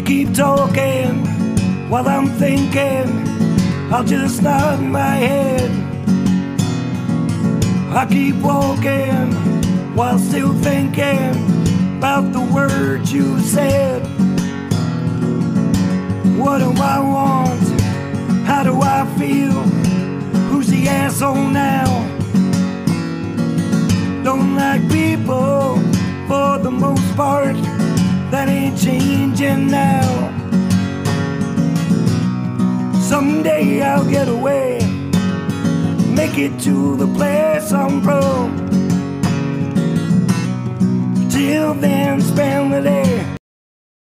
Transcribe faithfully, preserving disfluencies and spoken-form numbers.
You keep talking while I'm thinking, I'll just nod my head. I keep walking while still thinking about the words you said. What do I want? How do I feel? Who's the asshole now? Don't like people for the most part. That ain't changing now. Someday I'll get away, make it to the place I'm from. Till then, spend